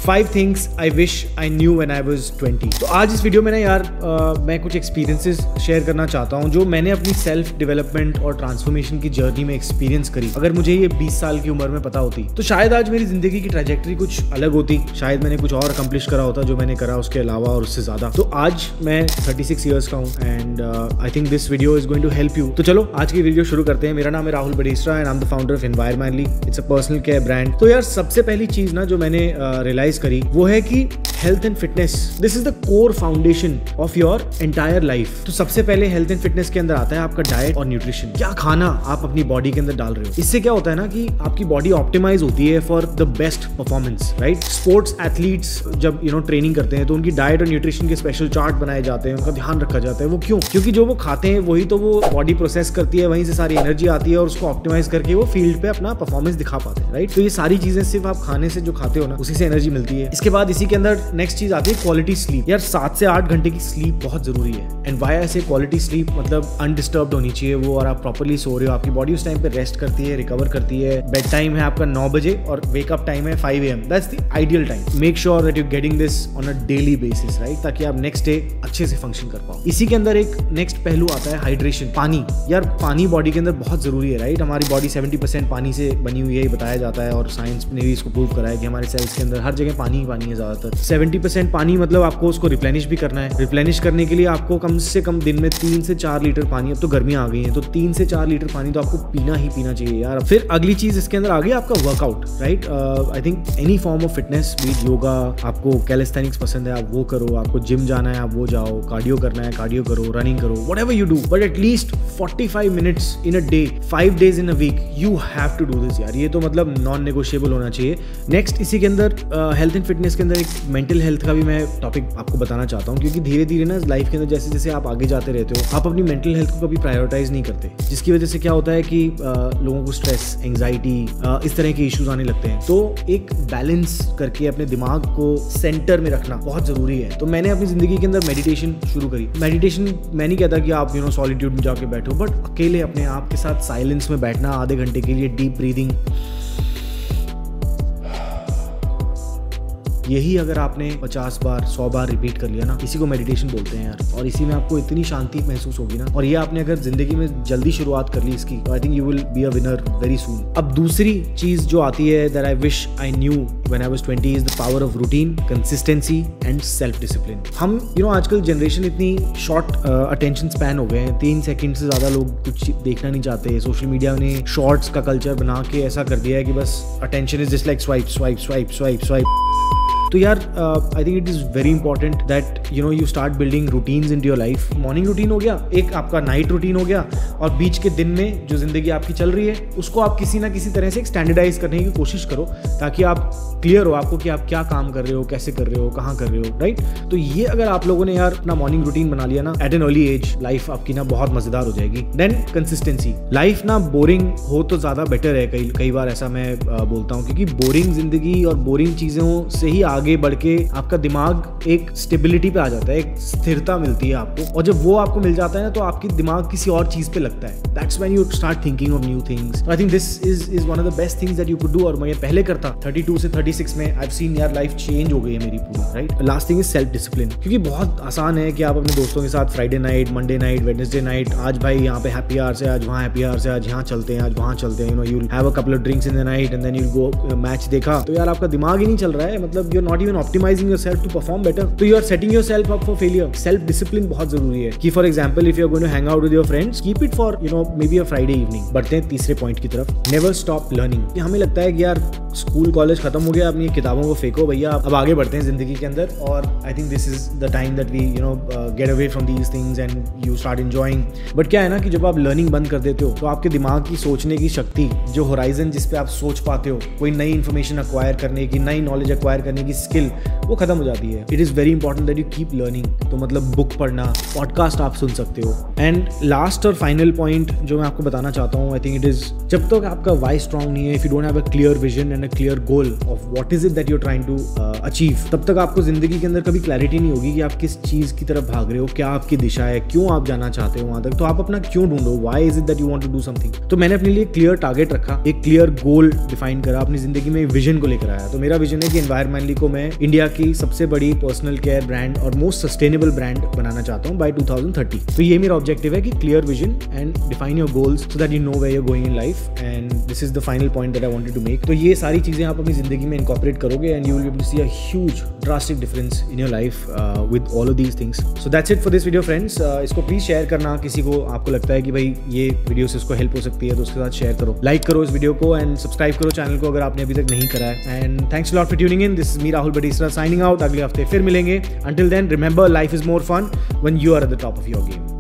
5 things I wish I knew when I was 20। तो आज इस वीडियो में ना यार मैं कुछ एक्सपीरियंसेस शेयर करना चाहता हूँ जो मैंने अपनी सेल्फ डेवलपमेंट और ट्रांसफॉर्मेशन की जर्नी में एक्सपीरियंस करी। अगर मुझे ये 20 साल की उम्र में पता होती तो शायद आज मेरी जिंदगी की ट्रैजेक्टरी कुछ अलग होती, शायद मैंने कुछ और अकम्प्लिश करा होता जो मैंने करा उसके अलावा और उससे ज्यादा। तो आज मैं 36 ईयर्स का हूँ and I think this video is going to help you. तो चलो आज की वीडियो शुरू करते हैं। मेरा नाम है राहुल बडेस्ट्रा and I am the founder of environmentally. It's a personal care brand. तो यार सबसे पहली चीज ना जो मैंने रियलाइज करी वो है कि health and fitness, this is the core foundation of your entire life. तो सबसे पहले हेल्थ एंड फिटनेस के अंदर आता है आपका डाइट और न्यूट्रिशन। क्या खाना आप अपनी बॉडी के अंदर डाल रहे हो, इससे क्या होता है ना कि आपकी बॉडी ऑप्टिमाइज होती है for the best performance, right. Sports athletes जब ट्रेनिंग करते हैं तो उनकी डाइट और न्यूट्रिशन के स्पेशल चार्ट बनाए जाते हैं, उनका ध्यान रखा जाता है। वो क्यों? क्योंकि जो वो खाते हैं वही तो वो बॉडी प्रोसेस करती है, वहीं से सारी एनर्जी आती है और उसको ऑप्टिमाइज करके वो फील्ड पे अपना परफॉर्मेंस दिखा पाते हैं, राइट। तो ये सारी चीजें सिर्फ आप खाने से जो खाते हो ना उसी से एनर्जी मिलती है। इसके बाद इसी के अंदर नेक्स्ट चीज आती है क्वालिटी स्लीप। यार 7 से 8 घंटे की स्लीप बहुत जरूरी है। एंड वाई ऐसे क्वालिटी स्लीप मतलब अनडिस्टर्ब्ड होनी चाहिए वो, और आप प्रॉपर्ली सो रहे हो, आपकी बॉडी उस टाइम पे रेस्ट करती है, रिकवर करती है। बेड टाइम है आपका 9 बजे और वेकअप टाइम है 5 AM। That's the ideal time. Make sure that you getting this on a daily basis, right, ताकि आप नेक्स्ट डे अच्छे से फंक्शन कर पाओ। इसी के अंदर एक नेक्स्ट पहलू आता है हाइड्रेशन, पानी। यार पानी बॉडी के अंदर बहुत जरूरी है, राइट। हमारी बॉडी 70% पानी से बनी हुई है, बताया जाता है, और साइंस ने भी इसको प्रूव करा है कि हमारे सेल्स के अंदर हर जगह पानी ही पानी है ज्यादातर। 70% पानी मतलब आपको उसको रिप्लेनिश भी करना है। रिप्लेनिश करने के लिए आपको कम से कम दिन में 3 से 4 लीटर पानी, अब तो गर्मियां आ गई हैं तो 3 से 4 लीटर पानी तो आपको पीना ही पीना चाहिए यार। फिर अगली चीज इसके अंदर आ गई आपका workout, right. I think any form of fitness, be it yoga, आपको कैलिस्थेनिक्स पसंद है आप वो करो, आपको जिम जाना है आप वो जाओ, कार्डियो करना है कार्डियो करो, रनिंग करो, whatever you do, but at least 45 minutes in a day 5 days in a week you have to do this यार। ये तो मतलब नॉन नेगोशिएबल होना चाहिए। नेक्स्ट इसी के अंदर हेल्थ एंड फिटनेस के अंदर एक मेंटल हेल्थ का भी मैं टॉपिक आपको बताना चाहता हूँ, क्योंकि धीरे धीरे ना लाइफ के अंदर जैसे जैसे आप आगे जाते रहते हो आप अपनी मेंटल हेल्थ को कभी प्रायोरिटाइज नहीं करते, जिसकी वजह से क्या होता है कि लोगों को स्ट्रेस, एंजाइटी, इस तरह के इश्यूज आने लगते हैं। तो एक बैलेंस करके अपने दिमाग को सेंटर में रखना बहुत जरूरी है। तो मैंने अपनी जिंदगी के अंदर मेडिटेशन शुरू करी। मेडिटेशन मैं नहीं कहता कि आप सॉलिट्यूड में जाके बैठो, बट अकेले अपने आप के साथ साइलेंस में बैठना आधे घंटे के लिए, डीप ब्रीदिंग। यही अगर आपने 50 बार 100 बार रिपीट कर लिया ना, इसी को मेडिटेशन बोलते हैं यार। और इसी में आपको इतनी शांति महसूस होगी ना, और ये आपने अगर जिंदगी में जल्दी शुरुआत कर ली इसकी तो I think you will be a winner very soon. अब दूसरी चीज जो आती है that I wish I knew when I was 20 is the power of routine, consistency and self discipline. हम आजकल जनरेशन इतनी शॉर्ट अटेंशन स्पैन हो गए हैं, 3 सेकंड से ज्यादा लोग कुछ देखना नहीं चाहते। सोशल मीडिया ने शॉर्ट्स का कल्चर बना के ऐसा कर दिया है कि बस attention is just like swipe swipe swipe swipe swipe. तो यार I think it is very important that you start building routines in your life. Morning routine हो गया, एक आपका नाइट रूटीन हो गया, और बीच के दिन में जो जिंदगी आपकी चल रही है उसको आप किसी ना किसी तरह से स्टैंडर्डाइज करने की कोशिश करो, ताकि आप क्लियर हो आपको कि आप क्या काम कर रहे हो, कैसे कर रहे हो, कहाँ कर रहे हो, राइट। तो ये अगर आप लोगों ने यार अपना मॉर्निंग रूटीन बना लिया ना at an early age, life आपकी ना बहुत मजेदार हो जाएगी। Then consistency. लाइफ ना बोरिंग हो तो ज्यादा बेटर है, कई बार ऐसा मैं बोलता हूँ, क्योंकि बोरिंग जिंदगी और बोरिंग चीजों से ही आगे बढ़ के आपका दिमाग एक स्टेबिलिटी पे आ जाता है, एक स्थिरता मिलती है आपको, और जब वो आपको मिल जाता है ना तो आपकी दिमाग किसी और चीज पे लगता है। That's when you start thinking of new things. I think this is one of the best things that you could do, और मैं ये पहले करता 32 से 36 में। आई हैव सीन यार लाइफ चेंज हो गई है मेरी पूरी, राइट। Last thing is self discipline, क्योंकि बहुत आसान है कि आप अपने दोस्तों के साथ Friday night, Monday night, Wednesday night, आज भाई यहाँ पे हैप्पी आवर से, आज वहाँ हैप्पी आवर से, आज यहाँ चलते हैं, आज वहाँ चलते हैं, you will have a couple of drinks in the night and then you will go match देखा। तो यार आपका दिमाग ही नहीं चल रहा है, मतलब you are not even optimising yourself to perform better, तो you are setting yourself up for failure. Self discipline बहुत जरूरी है कि for example if you are going to hang out with your friends, keep it for maybe a Friday evening. बढ़ते हैं तीसरे point की तरफ, नेवर स्टॉप लर्निंग। हमें लगता है कि यार स्कूल कॉलेज खत्म हो गया, अपनी किताबों को फेंको भैया, अब आगे बढ़ते हैं जिंदगी के अंदर। और I think this is the time that we get away from these things and you start enjoying. But क्या है ना कि जब आप लर्निंग बंद कर देते हो तो आपके दिमाग की सोचने की शक्ति, जो होराइजन जिस पे आप सोच पाते हो, कोई नई इन्फॉर्मेशन अक्वायर करने की, नई नॉलेज अक्वायर करने की स्किल, वो खत्म हो जाती है। It is very important that you keep learning. तो मतलब बुक पढ़ना, पॉडकास्ट आप सुन सकते हो। एंड लास्ट और फाइनल पॉइंट जो मैं आपको बताना चाहता हूँ, आई थिंक इट इज, जब तक आपका वाई स्ट्रॉन्ग नहीं है, if you don't have a clear vision and a clear goal of what is it that you are trying to achieve, तब तक आपको जिंदगी के अंदर कभी क्लैरिटी नहीं होगी कि आप किस चीज की तरफ भाग रहे हो, क्या आपकी दिशा है, क्यों आप जाना चाहते हो वहां तक। तो आप अपना क्यों ढूंढो, why is it that you want to do something. तो मैंने अपने लिए क्लियर टारगेट रखा, एक क्लियर गोल डिफाइन करा, अपनी जिंदगी में विजन को लेकर आया। तो मेरा विजन है कि एनवायरमेंटली को मैं इंडिया की सबसे बड़ी पर्सनल केयर ब्रांड और मोस्ट सस्टेनेबल ब्रांड बनाना चाहता हूँ बाय 2030। तो ये मेरा ऑब्जेक्टिव है कि clear vision and define your goals so that you know where you are going in life, and this is the final point that I wanted to make. तो ये सारी चीजें आप अपनी जिंदगी में इनकॉर्पोरेट करोगे and you will be able to see a huge drastic difference in your life with all of these things. So that's it for this video friends. इसको प्लीज शेयर करना, किसी को आपको लगता है कि भाई ये वीडियो से उसको हेल्प हो सकती है तो उसके साथ शेयर करो, लाइक करो इस वीडियो को एंड सब्सक्राइब करो चैनल को अगर आपने अभी तक नहीं करा है। And thanks a lot for tuning in. This is me Rahul Badisara signing out. अगले हफ्ते फिर मिलेंगे। Until then remember, life is more fun when you are at the top of your game.